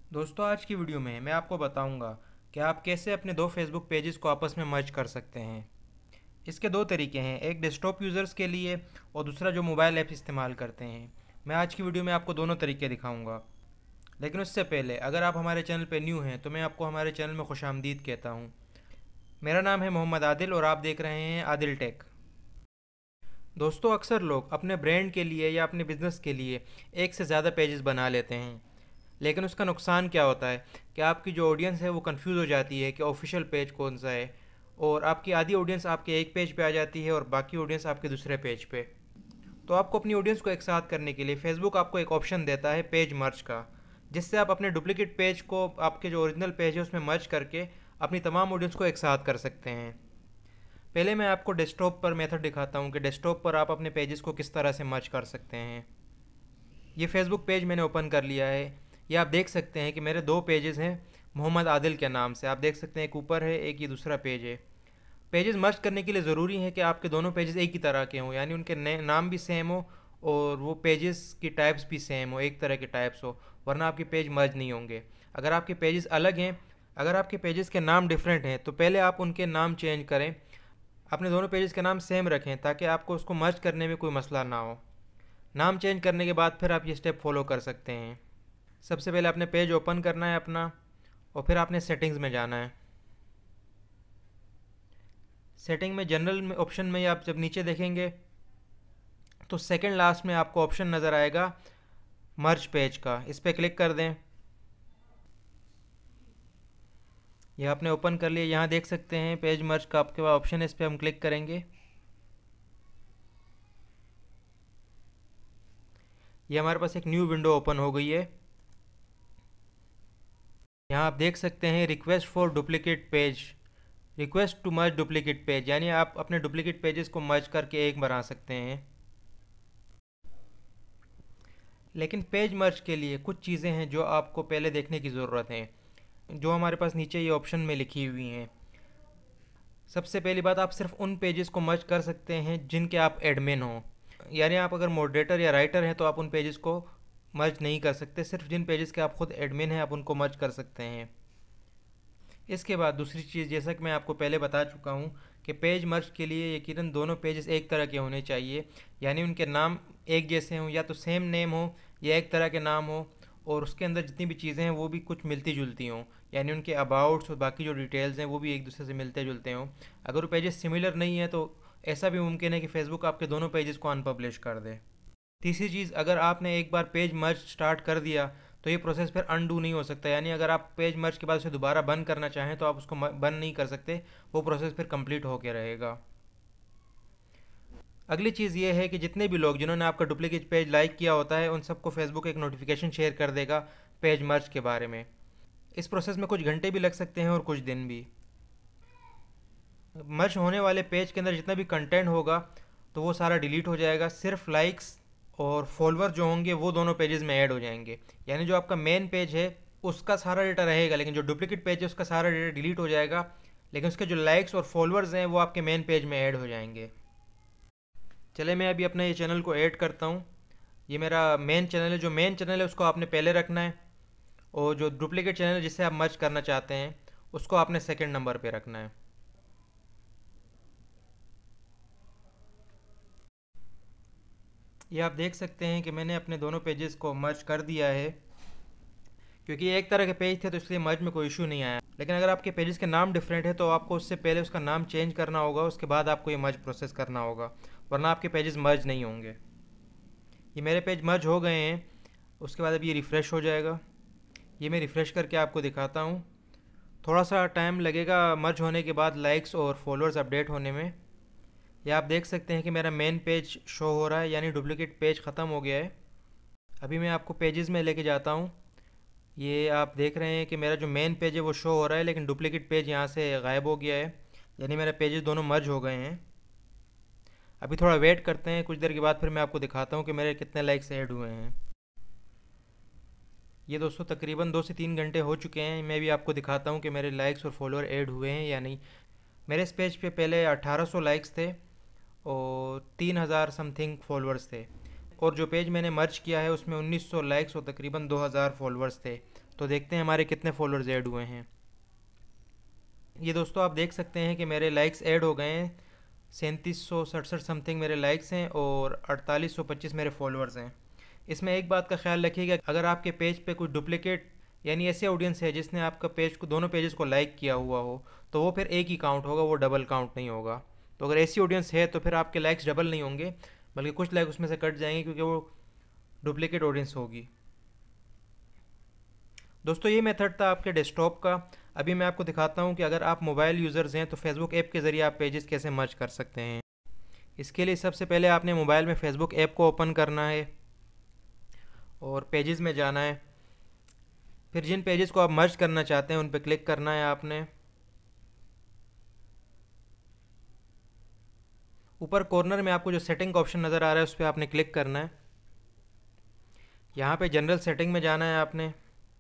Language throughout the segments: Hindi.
दोस्तों, आज की वीडियो में मैं आपको बताऊंगा कि आप कैसे अपने दो फेसबुक पेजेस को आपस में मर्ज कर सकते हैं। इसके दो तरीके हैं, एक डेस्कटॉप यूज़र्स के लिए और दूसरा जो मोबाइल ऐप्स इस्तेमाल करते हैं। मैं आज की वीडियो में आपको दोनों तरीके दिखाऊंगा। लेकिन उससे पहले अगर आप हमारे चैनल पर न्यू हैं तो मैं आपको हमारे चैनल में खुशामदीद कहता हूँ। मेरा नाम है मोहम्मद आदिल और आप देख रहे हैं आदिल टेक। दोस्तों, अक्सर लोग अपने ब्रांड के लिए या अपने बिज़नेस के लिए एक से ज़्यादा पेजेस बना लेते हैं। लेकिन उसका नुकसान क्या होता है कि आपकी जो ऑडियंस है वो कंफ्यूज हो जाती है कि ऑफिशियल पेज कौन सा है, और आपकी आधी ऑडियंस आपके एक पेज पे आ जाती है और बाकी ऑडियंस आपके दूसरे पेज पे। तो आपको अपनी ऑडियंस को एक साथ करने के लिए फेसबुक आपको एक ऑप्शन देता है पेज मर्ज का, जिससे आप अपने डुप्लीकेट पेज को आपके जो ओरिजिनल पेज है उसमें मर्ज करके अपनी तमाम ऑडियंस को एक साथ कर सकते हैं। पहले मैं आपको डेस्कटॉप पर मेथड दिखाता हूँ कि डेस्कटॉप पर आप अपने पेजेस को किस तरह से मर्ज कर सकते हैं। ये फेसबुक पेज मैंने ओपन कर लिया है। ये आप देख सकते हैं कि मेरे दो पेजेस हैं मोहम्मद आदिल के नाम से। आप देख सकते हैं एक ऊपर है, एक ये दूसरा पेज है। पेजेस मर्ज करने के लिए ज़रूरी है कि आपके दोनों पेजेस एक ही तरह के हों, यानी उनके नाम भी सेम हो और वो पेजेस की टाइप्स भी सेम हो, एक तरह के टाइप्स हो, वरना आपके पेज मर्ज नहीं होंगे। अगर आपके पेजेस अलग हैं, अगर आपके पेजेस के नाम डिफरेंट हैं तो पहले आप उनके नाम चेंज करें। अपने दोनों पेजेस के नाम सेम रखें ताकि आपको उसको मर्ज करने में कोई मसला ना हो। नाम चेंज करने के बाद फिर आप ये स्टेप फॉलो कर सकते हैं। सबसे पहले आपने पेज ओपन करना है अपना, और फिर आपने सेटिंग्स में जाना है। सेटिंग में जनरल में ऑप्शन में आप जब नीचे देखेंगे तो सेकंड लास्ट में आपको ऑप्शन नज़र आएगा मर्ज पेज का। इस पर क्लिक कर दें। यह आपने ओपन कर लिया। यहाँ देख सकते हैं पेज मर्ज का आपके पास ऑप्शन है, इस पर हम क्लिक करेंगे। ये हमारे पास एक न्यू विंडो ओपन हो गई है। यहाँ आप देख सकते हैं request for duplicate page, request to merge duplicate page, यानी आप अपने डुप्लीकेट पेजेस को मर्ज करके एक बना सकते हैं। लेकिन पेज मर्ज के लिए कुछ चीज़ें हैं जो आपको पहले देखने की ज़रूरत है, जो हमारे पास नीचे ये ऑप्शन में लिखी हुई हैं। सबसे पहली बात, आप सिर्फ उन पेजेस को मर्ज कर सकते हैं जिनके आप एडमिन हो, यानी आप अगर मॉडरेटर या राइटर हैं तो आप उन पेजेस को मर्ज नहीं कर सकते। सिर्फ जिन पेजेस के आप खुद एडमिन हैं आप उनको मर्ज कर सकते हैं। इसके बाद दूसरी चीज़, जैसा कि मैं आपको पहले बता चुका हूँ कि पेज मर्ज के लिए यकीनन दोनों पेजेस एक तरह के होने चाहिए, यानी उनके नाम एक जैसे हों, या तो सेम नेम हो या एक तरह के नाम हो, और उसके अंदर जितनी भी चीज़ें हैं वो भी कुछ मिलती जुलती हों, यानी उनके अबाउट्स और बाकी जो डिटेल्स हैं वो भी एक दूसरे से मिलते जुलते हों। अगर वो पेजेस सिमिलर नहीं है तो ऐसा भी मुमकिन है कि फेसबुक आपके दोनों पेजेस को अनपब्लिश कर दे। तीसरी चीज़, अगर आपने एक बार पेज मर्ज स्टार्ट कर दिया तो ये प्रोसेस फिर अनडू नहीं हो सकता, यानी अगर आप पेज मर्ज के बाद उसे दोबारा बंद करना चाहें तो आप उसको बंद नहीं कर सकते। वो प्रोसेस फिर कंप्लीट होकर रहेगा। अगली चीज़ ये है कि जितने भी लोग जिन्होंने आपका डुप्लीकेट पेज लाइक किया होता है उन सबको फेसबुक एक नोटिफिकेशन शेयर कर देगा पेज मर्ज के बारे में। इस प्रोसेस में कुछ घंटे भी लग सकते हैं और कुछ दिन भी। मर्ज होने वाले पेज के अंदर जितना भी कंटेंट होगा तो वो सारा डिलीट हो जाएगा। सिर्फ लाइक्स और फॉलोअर जो होंगे वो दोनों पेजेस में ऐड हो जाएंगे, यानी जो आपका मेन पेज है उसका सारा डेटा रहेगा, लेकिन जो डुप्लीकेट पेज है उसका सारा डेटा डिलीट हो जाएगा, लेकिन उसके जो लाइक्स और फॉलोअर्स हैं वो आपके मेन पेज में ऐड हो जाएंगे। चले मैं अभी अपने ये चैनल को ऐड करता हूँ। ये मेरा मेन चैनल है। जो मेन चैनल है उसको आपने पहले रखना है, और जो डुप्लीकेट चैनल जिसे आप मर्ज करना चाहते हैं उसको आपने सेकंड नंबर पे रखना है। ये आप देख सकते हैं कि मैंने अपने दोनों पेजेस को मर्ज कर दिया है। क्योंकि ये एक तरह के पेज थे तो इसलिए मर्ज में कोई इशू नहीं आया। लेकिन अगर आपके पेजेस के नाम डिफरेंट है तो आपको उससे पहले उसका नाम चेंज करना होगा, उसके बाद आपको ये मर्ज प्रोसेस करना होगा, वरना आपके पेजेस मर्ज नहीं होंगे। ये मेरे पेज मर्ज हो गए हैं। उसके बाद अब ये रिफ़्रेश हो जाएगा। ये मैं रिफ़्रेश करके आपको दिखाता हूँ। थोड़ा सा टाइम लगेगा मर्ज होने के बाद लाइक्स और फॉलोअर्स अपडेट होने में। ये आप देख सकते हैं कि मेरा मेन पेज शो हो रहा है, यानी डुप्लीकेट पेज ख़त्म हो गया है। अभी मैं आपको पेजेस में लेके जाता हूँ। ये आप देख रहे हैं कि मेरा जो मेन पेज है वो शो हो रहा है, लेकिन डुप्लीकेट पेज यहाँ से गायब हो गया है, यानी मेरे पेजेस दोनों मर्ज हो गए हैं। अभी थोड़ा वेट करते हैं, कुछ देर के बाद फिर मैं आपको दिखाता हूँ कि मेरे कितने लाइक्स ऐड हुए हैं। ये दोस्तों तकरीबन 2 से 3 घंटे हो चुके हैं। मैं भी आपको दिखाता हूँ कि मेरे लाइक्स और फॉलोअर ऐड हुए हैं या नहीं। मेरे इस पेज पे पहले 1800 लाइक्स थे और 3000 समथिंग फॉलोअर्स थे, और जो पेज मैंने मर्ज किया है उसमें 1900 लाइक्स और तकरीबन 2000 फॉलोअर्स थे। तो देखते हैं हमारे कितने फॉलोअर्स ऐड हुए हैं। ये दोस्तों आप देख सकते हैं कि मेरे लाइक्स ऐड हो गए हैं। 3767 समथिंग मेरे लाइक्स हैं और 4825 मेरे फॉलोअर्स हैं। इसमें एक बात का ख्याल रखिएगा, अगर आपके पेज पे कुछ डुप्लिकेट यानी ऐसे ऑडियंस है जिसने आपका पेज को दोनों पेजेस को लाइक किया हुआ हो, तो वो फिर एक ही काउंट होगा, वो डबल काउंट नहीं होगा। तो अगर ऐसी ऑडियंस है तो फिर आपके लाइक्स डबल नहीं होंगे, बल्कि कुछ लाइक उसमें से कट जाएंगे क्योंकि वो डुप्लिकेट ऑडियंस होगी। दोस्तों ये मेथड था आपके डेस्कटॉप का। अभी मैं आपको दिखाता हूँ कि अगर आप मोबाइल यूज़र्स हैं तो फेसबुक ऐप के ज़रिए आप पेजेस कैसे मर्ज कर सकते हैं। इसके लिए सबसे पहले आपने मोबाइल में फेसबुक ऐप को ओपन करना है और पेजेस में जाना है। फिर जिन पेजेस को आप मर्ज करना चाहते हैं उन पर क्लिक करना है आपने। ऊपर कॉर्नर में आपको जो सेटिंग का ऑप्शन नज़र आ रहा है उस पर आपने क्लिक करना है। यहाँ पे जनरल सेटिंग में जाना है आपने।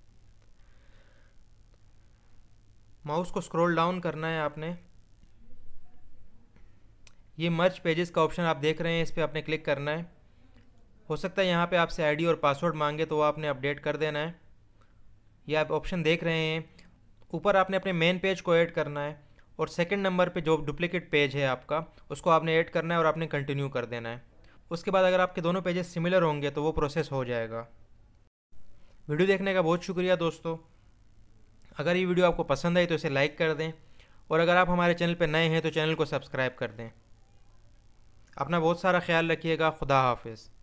माउस को स्क्रॉल डाउन करना है आपने। ये मर्ज पेजेस का ऑप्शन आप देख रहे हैं, इस पर आपने क्लिक करना है। हो सकता है यहाँ पे आपसे आईडी और पासवर्ड मांगे तो वो आपने अपडेट कर देना है। ये आप ऑप्शन देख रहे हैं। ऊपर आपने अपने मेन पेज को ऐड करना है और सेकंड नंबर पे जो डुप्लीकेट पेज है आपका उसको आपने ऐड करना है और आपने कंटिन्यू कर देना है। उसके बाद अगर आपके दोनों पेजेस सिमिलर होंगे तो वो प्रोसेस हो जाएगा। वीडियो देखने का बहुत शुक्रिया दोस्तों। अगर ये वीडियो आपको पसंद आई तो इसे लाइक कर दें और अगर आप हमारे चैनल पर नए हैं तो चैनल को सब्सक्राइब कर दें। अपना बहुत सारा ख्याल रखिएगा। खुदा हाफिज़।